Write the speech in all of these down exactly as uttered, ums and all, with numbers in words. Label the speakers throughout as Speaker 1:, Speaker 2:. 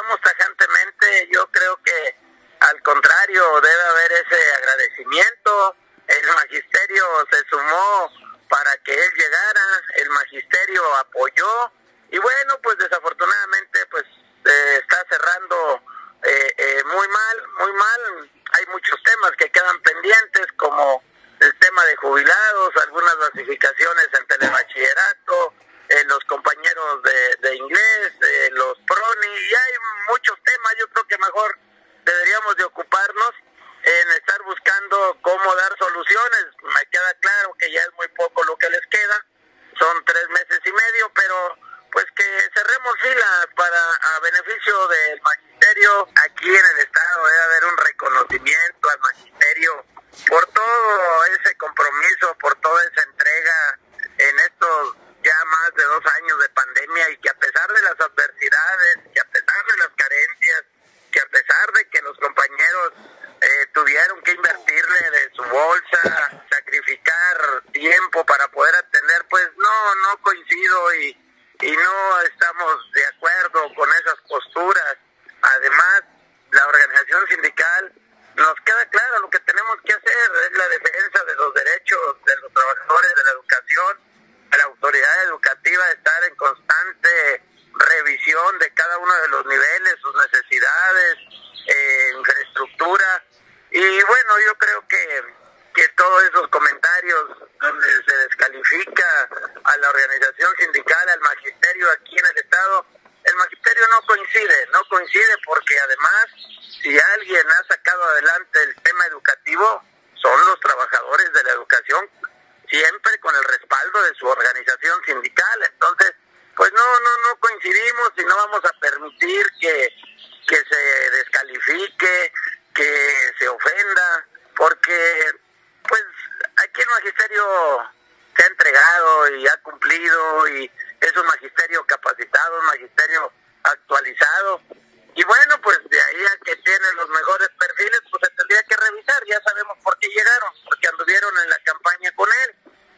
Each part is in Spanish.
Speaker 1: rechazamos tajantemente. Yo creo que al contrario debe haber ese agradecimiento. El magisterio se sumó para que él llegara, el magisterio apoyó y bueno, pues desafortunadamente pues eh, está cerrando eh, eh, muy mal, muy mal. Hay muchos temas que quedan pendientes, como el tema de jubilados, algunas basificaciones en telebachillerato, eh, los compañeros de, de inglés, eh, los PRONI, y hay muchos temas. Yo creo que mejor deberíamos de ocuparnos en estar buscando cómo dar soluciones. Me queda claro que ya es muy poco lo que les queda, son tres meses y medio, pero pues que cerremos filas para a beneficio del magisterio aquí en el estado. Debe haber un reconocimiento al magisterio por todo ese compromiso, por toda esa entrega en estos ya más de dos años de pandemia, y que a pesar de las adversidades, que a pesar de las carencias, que a pesar de que los compañeros eh, tuvieron que invertirle de su bolsa, sacrificar tiempo para poder atender, pues no, no coincido y, y no estamos de acuerdo con esas posturas. Además, la organización sindical nos queda claro lo que tenemos que hacer, es la defensa de los derechos de los trabajadores de la educación. La autoridad educativa estar en constante revisión de cada uno de los niveles, sus necesidades, eh, infraestructura, y bueno, yo creo que, que todos esos comentarios donde se descalifica a la organización sindical, al magisterio aquí en el estado, el magisterio no coincide, no coincide porque además, si alguien ha sacado adelante el tema educativo, son los trabajadores de la educación, siempre con el respaldo de su organización sindical. Entonces, pues no, no, no coincidimos y no vamos a permitir que, que se descalifique, que se ofenda, porque pues aquí el magisterio se ha entregado y ha cumplido, y es un magisterio capacitado, un magisterio actualizado, y bueno, pues de ahí a que tiene los mejores perfiles, pues se tendría que revisar. Ya sabemos por qué llegaron, porque anduvieron en la campaña con él,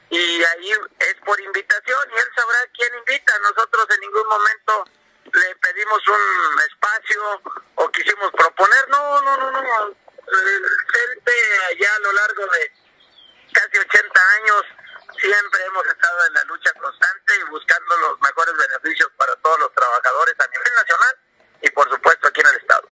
Speaker 1: y ahí es por invitación, y él sabrá quién invita. Nosotros en ningún momento le pedimos un espacio o quisimos proponer